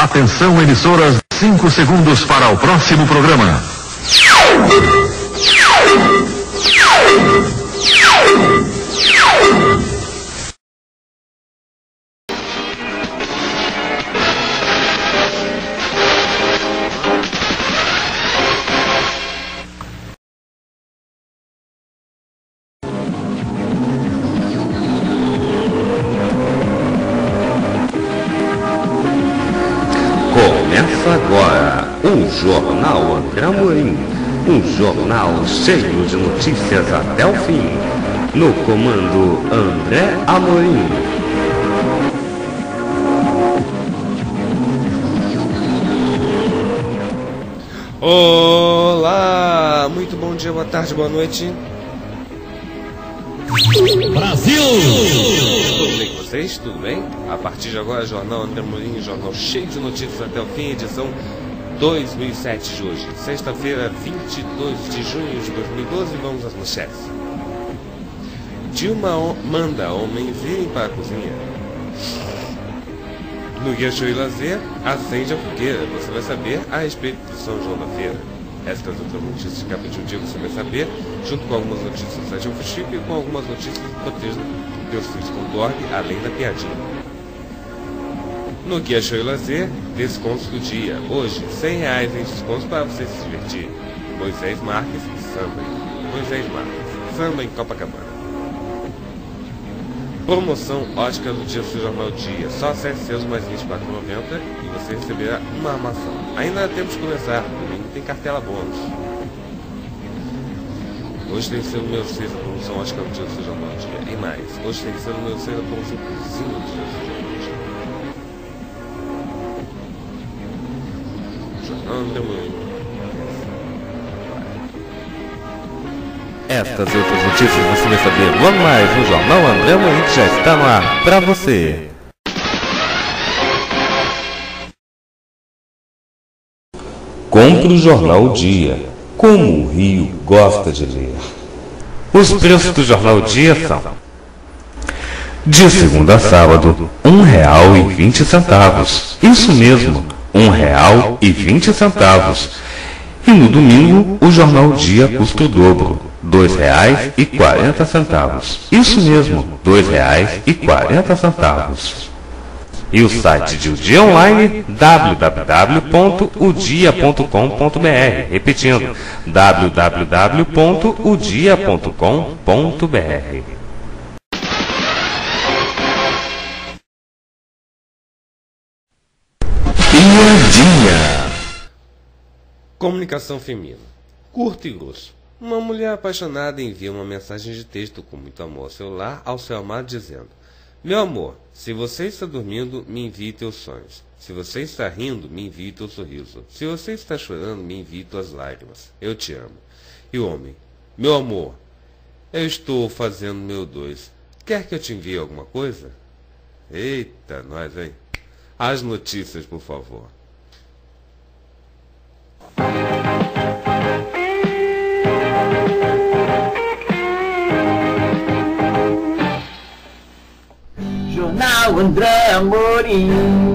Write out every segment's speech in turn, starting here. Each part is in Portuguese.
Atenção, emissoras, 5 segundos para o próximo programa. Começa agora o Jornal André Amorim, um jornal cheio de notícias até o fim. No comando André Amorim. Olá, muito bom dia, boa tarde, boa noite. Brasil! Tudo bem com vocês? Tudo bem? A partir de agora, Jornal André Amorim, jornal cheio de notícias até o fim, edição 2007 de hoje. Sexta-feira, 22 de junho de 2012, vamos às manchetes. Dilma manda homens irem para a cozinha. No Guia Show e Lazer, acende a fogueira. Você vai saber a respeito do São João da Feira. Estas outras notícias de capa de um dia você vai saber, junto com algumas notícias do site Infochipe e com algumas notícias do roteiro do Teus.org, além da piadinha. No Guia Show e Lazer, descontos do dia. Hoje, R$100 em descontos para você se divertir. Moisés Marques e samba. Moisés Marques, samba em Copacabana. Promoção ótica do dia do seu Jornal Dia. Só acesse seus mais R$24,90 e você receberá uma armação. Ainda temos que começar. Domingo tem cartela bônus. Hoje tem selo meu 6 a promoção ótica do dia do seu Jornal Dia. E mais, hoje tem selo meu 6 a promoção cozinha do dia do seu Jornal Dia. Jornal André Amorim. Estas e outras notícias você vai saber logo mais no Jornal André Amorim, que já está no ar para você. Compre o Jornal Dia, como o Rio gosta de ler. Os preços do Jornal Dia são: de segunda a sábado, R$1,20. Isso mesmo, R$1,20. E no domingo, o Jornal Dia custa o dobro, R$2,40. Isso mesmo, R$2,40. E o site de O Dia Online, www.odia.com.br. Repetindo, www.odia.com.br. Piadinha. Comunicação feminina. Curto e grosso. Uma mulher apaixonada envia uma mensagem de texto com muito amor ao celular ao seu amado dizendo: meu amor, se você está dormindo, me envie teus sonhos. Se você está rindo, me envie teu sorriso. Se você está chorando, me envie tuas lágrimas. Eu te amo. E o homem: meu amor, eu estou fazendo meu 2. Quer que eu te envie alguma coisa? Eita, nós, hein? As notícias, por favor. Jornal André Amorim.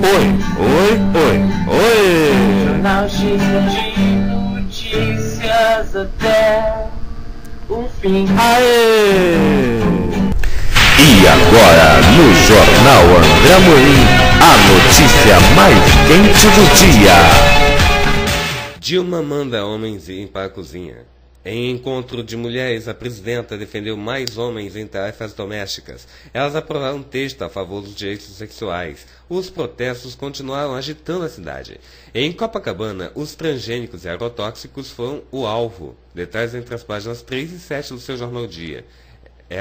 Oi. Jornal cheio de notícias até o fim. Aê! E agora, no Jornal André Amorim, a notícia mais quente do dia. Dilma manda homens irem para a cozinha. Em encontro de mulheres, a presidenta defendeu mais homens em tarefas domésticas. Elas aprovaram um texto a favor dos direitos sexuais. Os protestos continuaram agitando a cidade. Em Copacabana, os transgênicos e agrotóxicos foram o alvo. Detalhes entre as páginas 3 e 7 do seu Jornal Dia. É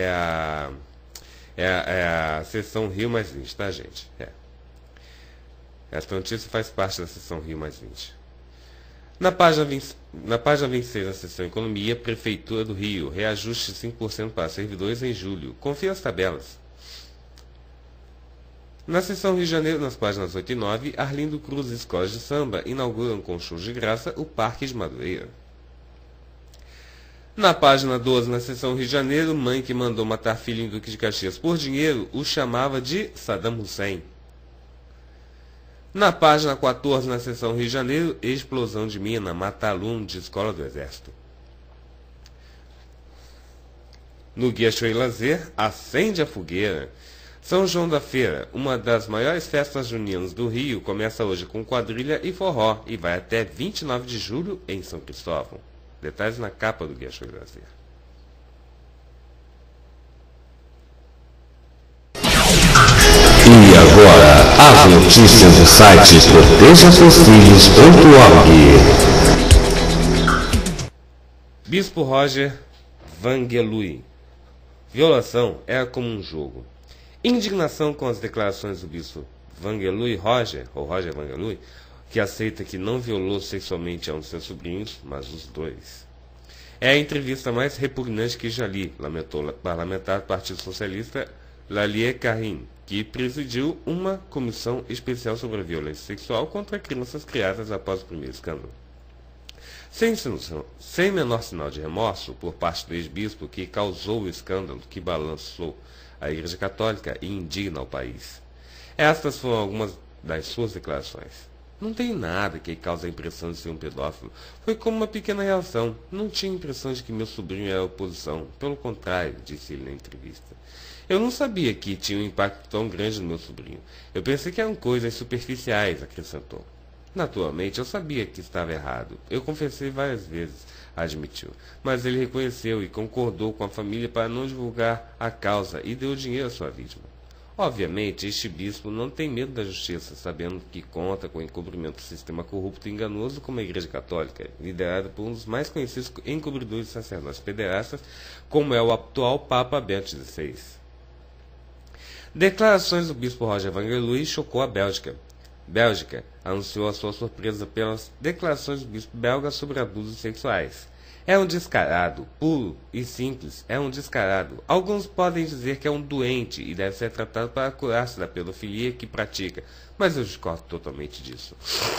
a seção Rio mais 20, tá, gente? Essa notícia faz parte da seção Rio mais 20. Na página 26 da seção Economia, Prefeitura do Rio, reajuste de 5% para servidores em julho. Confira as tabelas. Na seção Rio de Janeiro, nas páginas 8 e 9, Arlindo Cruz e escolas de samba inauguram com shows de graça o Parque de Madureira. Na página 12, na seção Rio de Janeiro, mãe que mandou matar filho em Duque de Caxias por dinheiro o chamava de Saddam Hussein. Na página 14, na seção Rio de Janeiro, explosão de mina mata aluno de escola do Exército. No Guia Show e Lazer, acende a fogueira. São João da Feira, uma das maiores festas juninas do Rio, começa hoje com quadrilha e forró e vai até 29 de julho em São Cristóvão. Detalhes na capa do Guia Show e Lazer. E agora, as notícias do site protejasseusfilhos.org. Bispo Roger Vangelui. Violação é como um jogo. Indignação com as declarações do bispo Vangelui Roger, ou Roger Vangelui, que aceita que não violou sexualmente a um de seus sobrinhos, mas os dois. É a entrevista mais repugnante que já li, lamentou o parlamentar do Partido Socialista Lallier Karim, que presidiu uma comissão especial sobre a violência sexual contra crianças criadas após o primeiro escândalo. Sem menor sinal de remorso por parte do ex-bispo que causou o escândalo que balançou a Igreja Católica e indigna ao país. Estas foram algumas das suas declarações. Não tem nada que cause a impressão de ser um pedófilo. Foi como uma pequena reação. Não tinha impressão de que meu sobrinho era oposição. Pelo contrário, disse ele na entrevista. Eu não sabia que tinha um impacto tão grande no meu sobrinho. Eu pensei que eram coisas superficiais, acrescentou. Naturalmente, eu sabia que estava errado. Eu confessei várias vezes, admitiu. Mas ele reconheceu e concordou com a família para não divulgar a causa e deu dinheiro à sua vítima. Obviamente, este bispo não tem medo da justiça, sabendo que conta com o encobrimento do sistema corrupto e enganoso como a Igreja Católica, liderada por um dos mais conhecidos encobridores de sacerdotes pederastas, como é o atual Papa Bento XVI. Declarações do bispo Roger Vangelui chocou a Bélgica. Bélgica anunciou a sua surpresa pelas declarações do bispo belga sobre abusos sexuais. É um descarado, puro e simples, é um descarado. Alguns podem dizer que é um doente e deve ser tratado para curar-se da pedofilia que pratica, mas eu discordo totalmente disso.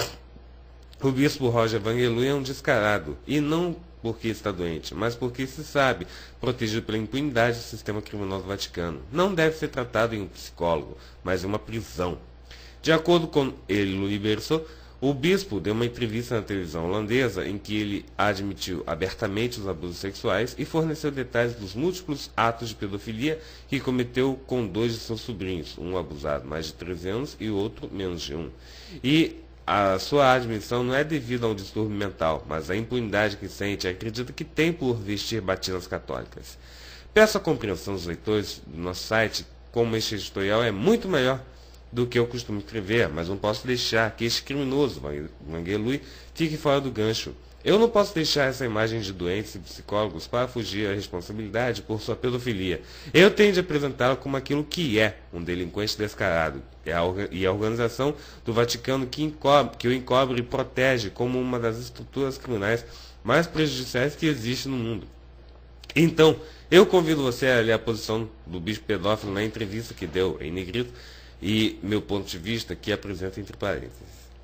O bispo Roger Vangelui é um descarado, e não porque está doente, mas porque se sabe, protegido pela impunidade do sistema criminoso do Vaticano. Não deve ser tratado em um psicólogo, mas em uma prisão. De acordo com ele, Louis Berceau, o bispo deu uma entrevista na televisão holandesa em que ele admitiu abertamente os abusos sexuais e forneceu detalhes dos múltiplos atos de pedofilia que cometeu com dois de seus sobrinhos, um abusado mais de 13 anos e o outro menos de 1. E a sua admissão não é devido a um distúrbio mental, mas à impunidade que sente e acredita que tem por vestir batinas católicas. Peço a compreensão dos leitores do nosso site, como este editorial é muito melhor do que eu costumo escrever, mas não posso deixar que este criminoso, Vangelui, fique fora do gancho. Eu não posso deixar essa imagem de doentes e psicólogos para fugir à responsabilidade por sua pedofilia. Eu tenho de apresentá-lo como aquilo que é, um delinquente descarado, e a organização do Vaticano que o encobre e protege como uma das estruturas criminais mais prejudiciais que existe no mundo. Então, eu convido você a ler a posição do bispo pedófilo na entrevista que deu em negrito, e meu ponto de vista que apresenta entre parênteses.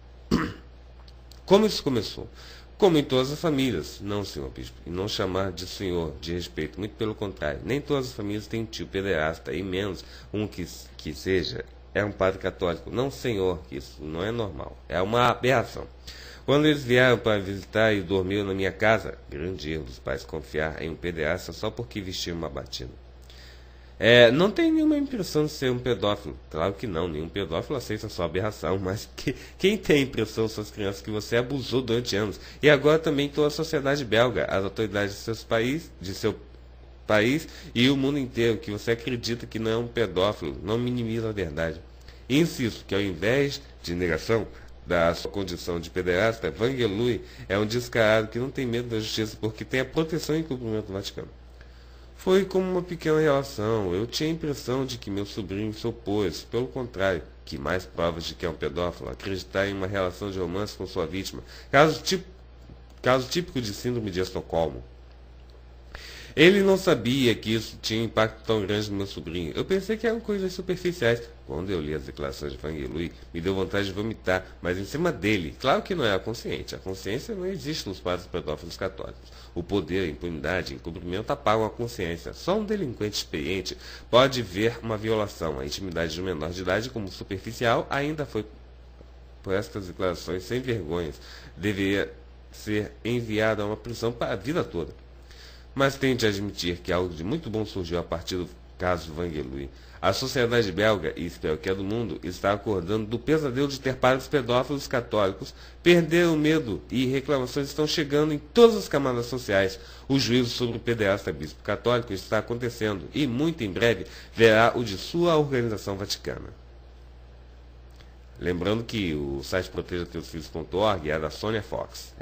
Como isso começou? Como em todas as famílias, não, senhor bispo, e não chamar de senhor, de respeito, muito pelo contrário. Nem todas as famílias têm um tio pederasta, e menos um que seja, é um padre católico. Não, senhor, isso não é normal, é uma aberração. Quando eles vieram para visitar e dormiram na minha casa, grande erro dos pais confiar em um pederasta só porque vestiu uma batina. Não tem nenhuma impressão de ser um pedófilo. Claro que não, nenhum pedófilo aceita sua aberração, mas quem tem a impressão são as crianças que você abusou durante anos. E agora também toda a sociedade belga, as autoridades de seu país e o mundo inteiro, que você acredita que não é um pedófilo, não minimiza a verdade. E insisto que ao invés de negação da sua condição de pederasta, Vangelui é um descarado que não tem medo da justiça porque tem a proteção e cumprimento do Vaticano. Foi como uma pequena relação. Eu tinha a impressão de que meu sobrinho se opôs. Pelo contrário, que mais provas de que é um pedófilo, acreditar em uma relação de romance com sua vítima. Caso típico de síndrome de Estocolmo. Ele não sabia que isso tinha um impacto tão grande no meu sobrinho. Eu pensei que eram coisas superficiais. Quando eu li as declarações de Vangelui, me deu vontade de vomitar, mas em cima dele. Claro que não era consciente. A consciência não existe nos padres pedófilos católicos. O poder, a impunidade e encobrimento apagam a consciência. Só um delinquente experiente pode ver uma violação. A intimidade de um menor de idade como superficial ainda foi por estas declarações sem vergonhas, deveria ser enviado a uma prisão para a vida toda. Mas tenho de admitir que algo de muito bom surgiu a partir do caso Vangeloui. A sociedade belga, e espero que a do mundo, está acordando do pesadelo de ter padres pedófilos católicos, perderam o medo e reclamações estão chegando em todas as camadas sociais. O juízo sobre o pederasta bispo católico está acontecendo e, muito em breve, verá o de sua organização vaticana. Lembrando que o site protejateusfilhos.org é da Sônia Fox.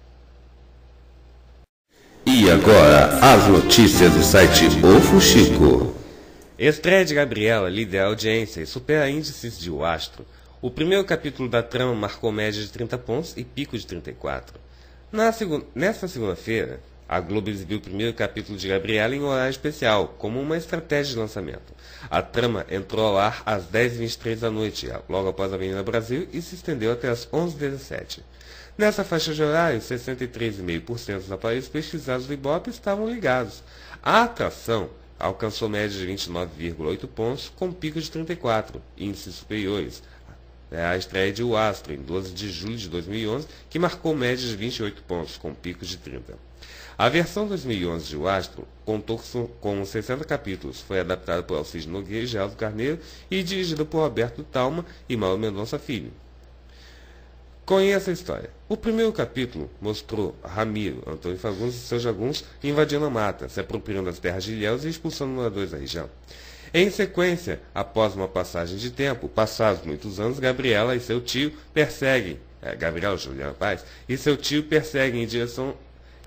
E agora, as notícias do site O Fuxico. Estreia de Gabriela lidera a audiência e supera índices de O Astro. O primeiro capítulo da trama marcou média de 30 pontos e pico de 34. Nesta segunda-feira, a Globo exibiu o primeiro capítulo de Gabriela em horário especial, como uma estratégia de lançamento. A trama entrou ao ar às 10h23 da noite, logo após a Avenida Brasil, e se estendeu até às 11h17. Nessa faixa de horário, 63,5% dos aparelhos pesquisados do Ibope estavam ligados. A atração alcançou média de 29,8 pontos, com pico de 34, índices superiores à estreia de O Astro, em 12 de julho de 2011, que marcou média de 28 pontos, com pico de 30. A versão 2011 de O Astro contou com 60 capítulos, foi adaptada por Alcides Nogueira e Geraldo Carneiro e dirigida por Roberto Talma e Mauro Mendonça Filho. Conheça a história. O primeiro capítulo mostrou Ramiro, Antônio Fagundes e seus jagunços invadindo a mata, se apropriando das terras de Ilhéus e expulsando moradores da região. Em sequência, após uma passagem de tempo, passados muitos anos, Gabriela e seu tio perseguem, Gabriela Juliana Paz, e seu tio perseguem em direção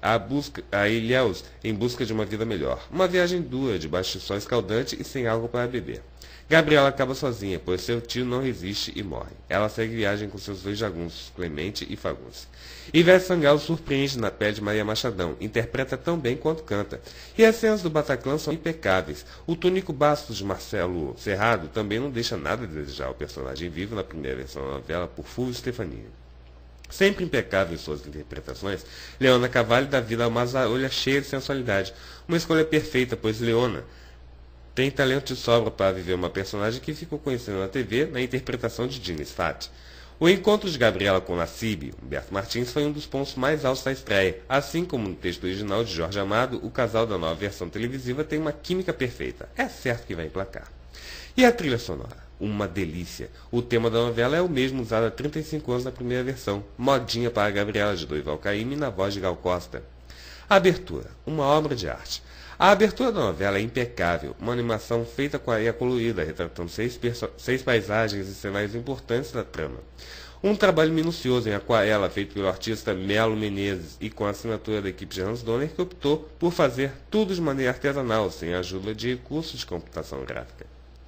a Ilhéus em busca de uma vida melhor. Uma viagem dura, debaixo de sol escaldante e sem água para beber. Gabriela acaba sozinha, pois seu tio não resiste e morre. Ela segue viagem com seus dois jagunços, Clemente e Fagundes. Ivete Sangalo surpreende na pele de Maria Machadão, interpreta tão bem quanto canta. E as cenas do Bataclan são impecáveis. O Tônico Bastos de Marcelo Serrado também não deixa nada a desejar. O personagem vivo na primeira versão da novela por Fulvio Stefania. Sempre impecável em suas interpretações, Leona Cavalli dá vida a uma olha cheia de sensualidade. Uma escolha perfeita, pois Leona tem talento de sobra para viver uma personagem que ficou conhecida na TV na interpretação de Diniz Fati. O encontro de Gabriela com Nassib, Humberto Martins, foi um dos pontos mais altos da estreia. Assim como no texto original de Jorge Amado, o casal da nova versão televisiva tem uma química perfeita. É certo que vai emplacar. E a trilha sonora? Uma delícia. O tema da novela é o mesmo usado há 35 anos na primeira versão. Modinha para Gabriela, de Dorival Caymmi, na voz de Gal Costa. A abertura. Uma obra de arte. A abertura da novela é impecável, uma animação feita com areia colorida, retratando seis paisagens e cenários importantes da trama. Um trabalho minucioso em aquarela feito pelo artista Melo Menezes e com a assinatura da equipe de Hans Donner, que optou por fazer tudo de maneira artesanal, sem a ajuda de recursos de computação gráfica.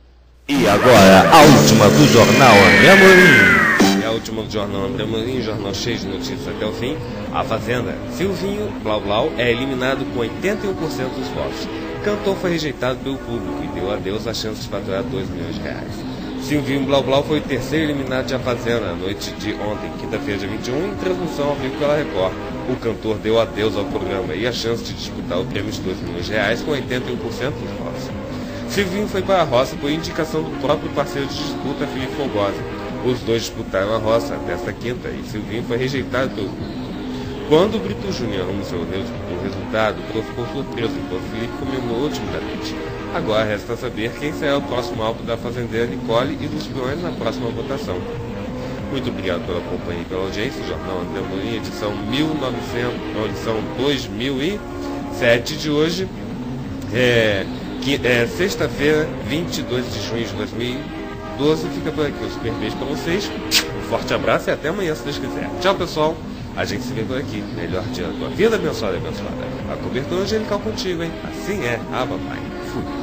E agora, a última do Jornal André Amorim. É a última do Jornal André Amorim, jornal cheio de notícias até o fim. A Fazenda. Silvinho Blau Blau é eliminado com 81% dos votos. Cantor foi rejeitado pelo público e deu a Deus a chance de faturar R$2 milhões. Silvinho Blau Blau foi o terceiro eliminado de A Fazenda na noite de ontem, quinta-feira, dia 21, em transmissão ao vivo pela Record. O cantor deu adeus ao programa e a chance de disputar o prêmio de R$2 milhões com 81% dos votos. Silvinho foi para a roça por indicação do próprio parceiro de disputa, Felipe Fogosi. Os dois disputaram a roça desta quinta e Silvinho foi rejeitado pelo público. Quando o Brito Júnior anunciou o resultado, ficou surpreso, enquanto Felipe comemorou timidamente. Agora resta saber quem será o próximo alvo da fazendeira Nicole e dos peões na próxima votação. Muito obrigado pela companhia e pela audiência. O Jornal André Amorim, edição 2007 de hoje. Sexta-feira, 22 de junho de 2012. Fica por aqui. Um super beijo para vocês. Um forte abraço e até amanhã, se Deus quiser. Tchau, pessoal. A gente se vê por aqui. Melhor dia da tua vida, abençoada e abençoada. A cobertura angelical contigo, hein? Assim é. Ah, papai. Fui.